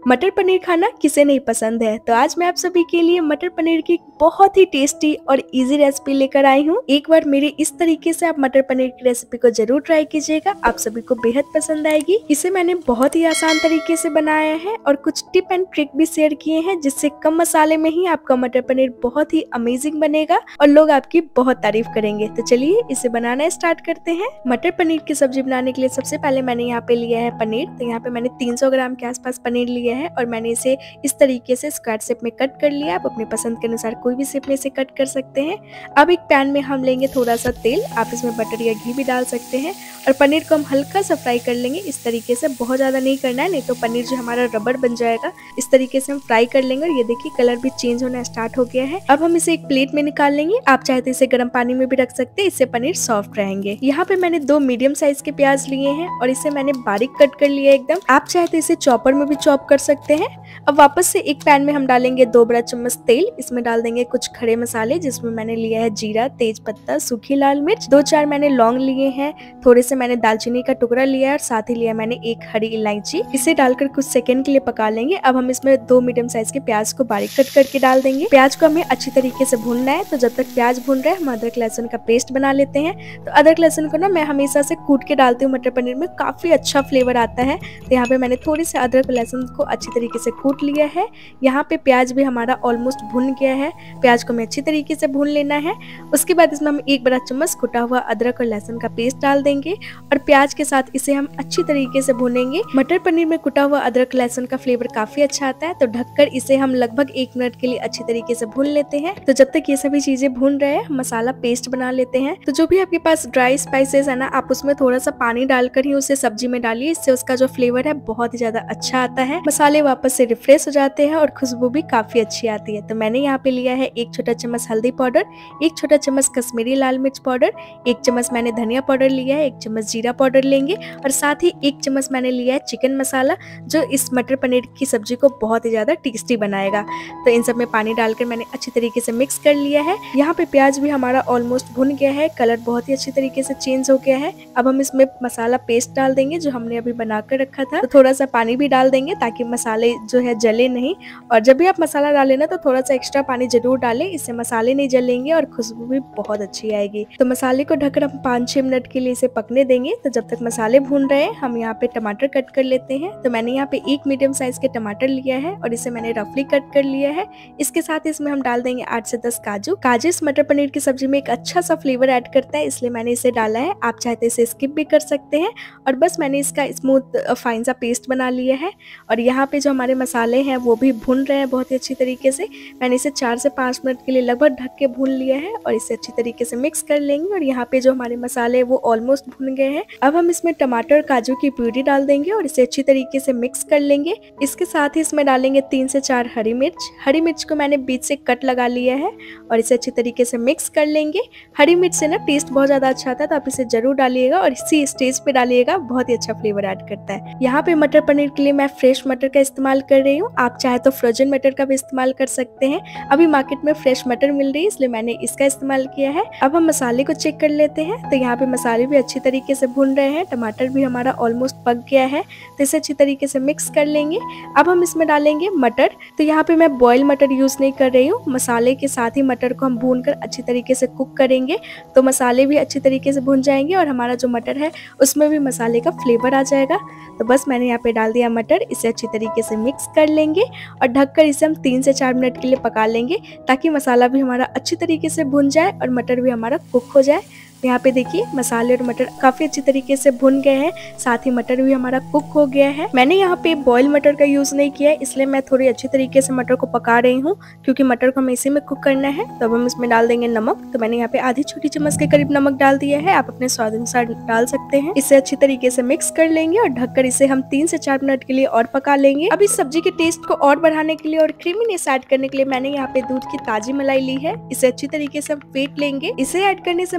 मटर पनीर खाना किसे नहीं पसंद है। तो आज मैं आप सभी के लिए मटर पनीर की बहुत ही टेस्टी और इजी रेसिपी लेकर आई हूँ। एक बार मेरे इस तरीके से आप मटर पनीर की रेसिपी को जरूर ट्राई कीजिएगा, आप सभी को बेहद पसंद आएगी। इसे मैंने बहुत ही आसान तरीके से बनाया है और कुछ टिप एंड ट्रिक भी शेयर किए हैं, जिससे कम मसाले में ही आपका मटर पनीर बहुत ही अमेजिंग बनेगा और लोग आपकी बहुत तारीफ करेंगे। तो चलिए इसे बनाना स्टार्ट करते हैं। मटर पनीर की सब्जी बनाने के लिए सबसे पहले मैंने यहाँ पे लिया है पनीर। तो यहाँ पे मैंने 300 ग्राम के आसपास पनीर लिया है और मैंने इसे इस तरीके से स्क्वायर शेप में कट कर लिया। आप अपने पसंद के अनुसार कोई भी शेप में इसे कट कर सकते हैं। अब एक पैन में हम लेंगे थोड़ा सा तेल, आप इसमें बटर या घी भी डाल सकते हैं और पनीर को हम हल्का सा फ्राई कर लेंगे। इस तरीके से बहुत ज़्यादा नहीं करना है, नहीं तो पनीर जो हमारा रबड़ बन जाएगा। इस तरीके से हम फ्राई कर लेंगे और ये देखिए कलर भी चेंज होना स्टार्ट हो गया है। अब हम इसे एक प्लेट में निकाल लेंगे। आप चाहे तो इसे गर्म पानी में भी रख सकते हैं, इससे पनीर सॉफ्ट रहेंगे। यहाँ पे मैंने 2 मीडियम साइज के प्याज लिए हैं और इसे मैंने बारीक कट कर लिया एकदम। आप चाहे तो इसे चॉपर में भी चॉप कर सकते हैं। अब वापस से एक पैन में हम डालेंगे 2 बड़ा चम्मच तेल। इसमें डाल देंगे कुछ खड़े मसाले, जिसमें मैंने लिया है जीरा, तेज पत्ता, सूखी लाल मिर्च, 2-4 मैंने लौंग लिए हैं, थोड़े से मैंने दालचीनी का टुकड़ा लिया है और साथ ही लिया मैंने एक हरी इलायची। इसे डालकर कुछ सेकंड के लिए पका लेंगे। अब हम इसमें 2 मीडियम साइज के प्याज को बारीक कट करके डाल देंगे। प्याज को हमें अच्छी तरीके से भूनना है। तो जब तक प्याज भून रहे हैं हम अदरक लहसुन का पेस्ट बना लेते हैं। तो अदरक लहसुन को ना मैं हमेशा से कूट के डालती हूँ मटर पनीर में, काफी अच्छा फ्लेवर आता है। तो यहाँ पे मैंने थोड़ी सी अदरक लहसुन को अच्छी तरीके से कूट लिया है। यहाँ पे प्याज भी हमारा ऑलमोस्ट भुन गया है। प्याज को हमें अच्छी तरीके से भून लेना है। उसके बाद इसमें हम 1 बड़ा चम्मच कुटा हुआ अदरक और लहसुन का पेस्ट डाल देंगे और प्याज के साथ इसे हम अच्छी तरीके से भूनेंगे। मटर पनीर में कुटा हुआ अदरक लहसुन का फ्लेवर काफी अच्छा आता है। तो ढककर इसे हम लगभग 1 मिनट के लिए अच्छी तरीके से भून लेते हैं। तो जब तक ये सभी चीजें भून रहे हैं मसाला पेस्ट बना लेते हैं। तो जो भी आपके पास ड्राई स्पाइसेस है ना, आप उसमें थोड़ा सा पानी डालकर ही उसे सब्जी में डालिए, इससे उसका जो फ्लेवर है बहुत ही ज्यादा अच्छा आता है। मसाले वापस से रिफ्रेश हो जाते हैं और खुशबू भी काफी अच्छी आती है। तो मैंने यहाँ पे लिया है 1 छोटा चम्मच हल्दी पाउडर, 1 छोटा चम्मच कश्मीरी लाल मिर्च पाउडर, 1 चम्मच मैंने धनिया पाउडर लिया है, 1 चम्मच जीरा पाउडर लेंगे और साथ ही 1 चम्मच मैंने लिया है चिकन मसाला, जो इस मटर पनीर की सब्जी को बहुत ही ज्यादा टेस्टी बनाएगा। तो इन सब में पानी डालकर मैंने अच्छी तरीके से मिक्स कर लिया है। यहाँ पे प्याज भी हमारा ऑलमोस्ट भुन गया है, कलर बहुत ही अच्छी तरीके से चेंज हो गया है। अब हम इसमें मसाला पेस्ट डाल देंगे जो हमने अभी बना कर रखा था। तो थोड़ा सा पानी भी डाल देंगे ताकि मसाले जो है जले नहीं। और जब भी आप मसाला डालें ना तो थोड़ा सा एक्स्ट्रा पानी जरूर डालें, इससे मसाले नहीं जलेंगे और खुशबू भी बहुत अच्छी आएगी। तो मसाले को ढककर हम 5-6 मिनट के लिए इसे पकने देंगे। तो जब तक मसाले भून रहे हैं हम यहाँ पे टमाटर कट कर लेते हैं। तो मैंने यहाँ पे 1 मीडियम साइज के टमाटर लिया है और इसे मैंने रफली कट कर लिया है। इसके साथ इसमें हम डाल देंगे 8 से 10 काजू। काजू इस मटर पनीर की सब्जी में एक अच्छा सा फ्लेवर ऐड करता है, इसलिए मैंने इसे डाला है। आप चाहते इसे स्किप भी कर सकते हैं। और बस मैंने इसका स्मूथ फाइन सा पेस्ट बना लिया है और यहाँ पे जो हमारे मसाले हैं वो भी भुन रहे हैं बहुत ही अच्छी तरीके से। मैंने इसे 4 से 5 मिनट के लिए लगभग ढक के भून लिया है और इसे अच्छी तरीके से मिक्स कर लेंगे। और यहाँ पे जो हमारे मसाले वो ऑलमोस्ट भुन गए हैं। अब हम इसमें टमाटर और काजू की प्यूरी डाल देंगे और इसे अच्छी तरीके से मिक्स कर लेंगे। इसके साथ ही इसमें डालेंगे 3 से 4 हरी मिर्च। हरी मिर्च को मैंने बीच से कट लगा लिया है और इसे अच्छी तरीके से मिक्स कर लेंगे। हरी मिर्च से ना टेस्ट बहुत ज्यादा अच्छा आता है, तो आप इसे जरूर डालिएगा और इसी स्टेज पे डालिएगा, बहुत ही अच्छा फ्लेवर ऐड करता है। यहाँ पे मटर पनीर के लिए मैं फ्रेश मटर का इस्तेमाल कर रही हूँ। आप चाहे तो फ्रोजन मटर का भी इस्तेमाल कर सकते हैं। अभी मार्केट में फ्रेश मटर मिल रही है, इसलिए मैंने इसका इस्तेमाल किया है। अब हम मसाले को चेक कर लेते हैं। तो यहाँ पे मसाले भी अच्छी तरीके से भून रहे हैं, टमाटर भी हमारा ऑलमोस्ट पक गया है। तो इसे अच्छी तरीके से मिक्स कर लेंगे। अब हम इसमें डालेंगे मटर। तो यहाँ पे मैं बॉयल मटर यूज नहीं कर रही हूँ, मसाले के साथ ही मटर को हम भून कर अच्छी तरीके से कुक करेंगे। तो मसाले भी अच्छी तरीके से भून जाएंगे और हमारा जो मटर है उसमें भी मसाले का फ्लेवर आ जाएगा। तो बस मैंने यहाँ पे डाल दिया मटर, इसे अच्छी तरीके से मिक्स कर लेंगे और ढककर इसे हम 3 से 4 मिनट के लिए पका लेंगे, ताकि मसाला भी हमारा अच्छी तरीके से भुन जाए और मटर भी हमारा कुक हो जाए। यहाँ पे देखिए मसाले और मटर काफी अच्छी तरीके से भुन गए हैं, साथ ही मटर भी हमारा कुक हो गया है। मैंने यहाँ पे बॉयल मटर का यूज नहीं किया है, इसलिए मैं थोड़ी अच्छी तरीके से मटर को पका रही हूँ, क्योंकि मटर को हमें इसी में कुक करना है। तो अब हम इसमें डाल देंगे नमक। तो मैंने यहाँ पे आधी छोटी चम्मच के करीब नमक डाल दिया है, आप अपने स्वाद अनुसार डाल सकते हैं। इसे अच्छी तरीके से मिक्स कर लेंगे और ढककर इसे हम 3 से 4 मिनट के लिए और पका लेंगे। अब इस सब्जी के टेस्ट को और बढ़ाने के लिए और क्रीमीनेस ऐड करने के लिए मैंने यहाँ पे दूध की ताजी मलाई ली है। इसे अच्छी तरीके से हम फेंट लेंगे। इसे ऐड करने से मटर पनीर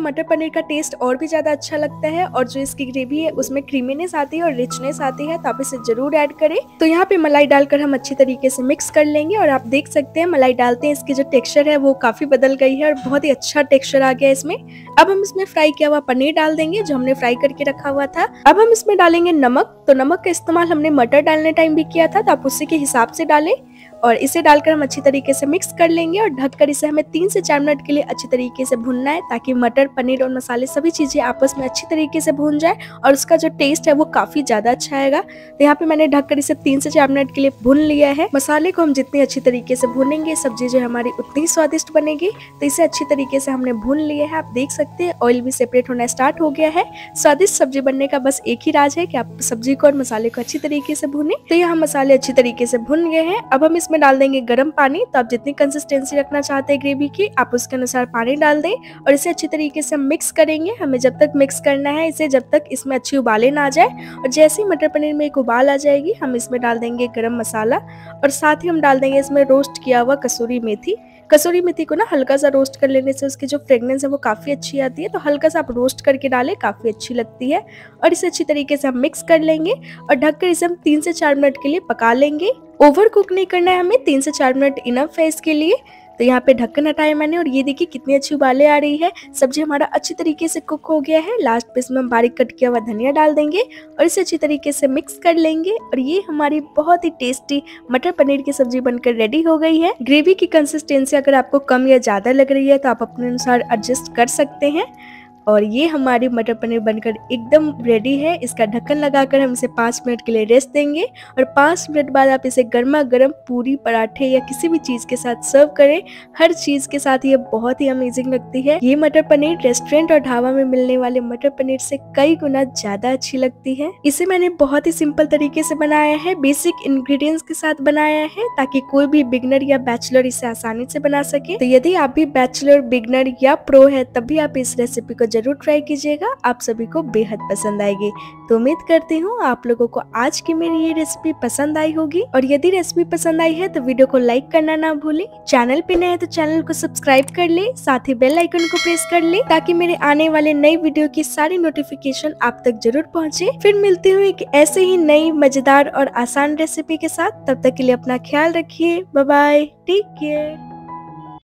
पनीर का टेस्ट और भी ज्यादा अच्छा लगता है और जो इसकी ग्रेवी है उसमें क्रीमीनेस आती है और रिचनेस आती है, तो आप इसे जरूर ऐड करें। तो यहाँ पे मलाई डालकर हम अच्छी तरीके से मिक्स कर लेंगे और आप देख सकते हैं मलाई डालते हैं इसकी जो टेक्सचर है वो काफी बदल गई है और बहुत ही अच्छा टेक्सचर आ गया है इसमें। अब हम इसमें फ्राई किया हुआ पनीर डाल देंगे जो हमने फ्राई करके रखा हुआ था। अब हम इसमें डालेंगे नमक। तो नमक का इस्तेमाल हमने मटर डालने टाइम भी किया था, तो आप उसी के हिसाब से डालें और इसे डालकर हम अच्छी तरीके से मिक्स कर लेंगे और ढककर इसे हमें 3 से 4 मिनट के लिए अच्छी तरीके से भूनना है, ताकि मटर, पनीर और मसाले सभी चीजें आपस में अच्छी तरीके से भून जाए और उसका जो टेस्ट है वो काफी ज्यादा अच्छा आएगा। तो यहाँ पे मैंने ढककर इसे 3 से 4 मिनट के लिए भून लिया है। मसाले को हम जितनी अच्छी तरीके से भूनेंगे सब्जी जो हमारी उतनी स्वादिष्ट बनेगी। तो इसे अच्छी तरीके से हमने भून लिया है। आप देख सकते हैं ऑयल भी सेपरेट होना स्टार्ट हो गया है। स्वादिष्ट सब्जी बनने का बस एक ही राज है कि आप सब्जी को और मसाले को अच्छी तरीके से भूनें। तो यहाँ मसाले अच्छी तरीके से भुन गए हैं। अब हम इसमें डाल देंगे गर्म पानी। तो आप जितनी कंसिस्टेंसी रखना चाहते हैं ग्रेवी की आप उसके अनुसार पानी डाल दें और इसे अच्छी तरीके से मिक्स करेंगे। हमें जब तक मिक्स करना है इसे जब तक इसमें अच्छी उबाले ना आ जाए, और जैसे ही मटर पनीर में एक उबाल आ जाएगी हम इसमें डाल देंगे गरम मसाला और साथ ही हम डाल देंगे इसमें रोस्ट किया हुआ कसूरी मेथी। कसूरी मेथी को ना हल्का सा रोस्ट कर लेने से उसकी जो फ्रेग्रेंस है वो काफी अच्छी आती है, तो हल्का सा आप रोस्ट करके डालें, काफी अच्छी लगती है। और इसे अच्छी तरीके से हम मिक्स कर लेंगे और ढककर इसे हम 3 से 4 मिनट के लिए पका लेंगे। ओवर कुक नहीं करना है हमें, 3 से 4 मिनट इनफ है इसके लिए। तो यहाँ पे ढक्कन हटाया मैंने और ये देखिए कितनी अच्छी उबाले आ रही है। सब्जी हमारा अच्छी तरीके से कुक हो गया है। लास्ट पे इसमें हम बारीक कट किया हुआ धनिया डाल देंगे और इसे अच्छी तरीके से मिक्स कर लेंगे और ये हमारी बहुत ही टेस्टी मटर पनीर की सब्जी बनकर रेडी हो गई है। ग्रेवी की कंसिस्टेंसी अगर आपको कम या ज्यादा लग रही है तो आप अपने अनुसार एडजस्ट कर सकते हैं। और ये हमारी मटर पनीर बनकर एकदम रेडी है। इसका ढक्कन लगाकर हम इसे 5 मिनट के लिए रेस्ट देंगे और 5 मिनट बाद आप इसे गर्मा गर्म पूरी, पराठे या किसी भी चीज के साथ सर्व करें। हर चीज के साथ ये बहुत ही अमेजिंग लगती है। ये मटर पनीर रेस्टोरेंट और ढाबा में मिलने वाले मटर पनीर से कई गुना ज्यादा अच्छी लगती है। इसे मैंने बहुत ही सिंपल तरीके से बनाया है, बेसिक इंग्रेडिएंट्स के साथ बनाया है, ताकि कोई भी बिगनर या बैचलर इसे आसानी से बना सके। तो यदि आप भी बैचलर, बिगनर या प्रो है तब भी आप इस रेसिपी को जरूर ट्राई कीजिएगा। आप सभी को बेहद पसंद आएगी। तो उम्मीद करती हूँ आप लोगों को आज की मेरी ये रेसिपी पसंद आई होगी और यदि रेसिपी पसंद आई है तो वीडियो को लाइक करना ना भूलें। चैनल पे नए हैं तो चैनल को सब्सक्राइब कर ले, साथ ही बेल आइकन को प्रेस कर ले ताकि मेरे आने वाले नई वीडियो की सारी नोटिफिकेशन आप तक जरूर पहुँचे। फिर मिलती हूँ एक ऐसे ही नई मजेदार और आसान रेसिपी के साथ। तब तक के लिए अपना ख्याल रखिए। Bye bye, take care.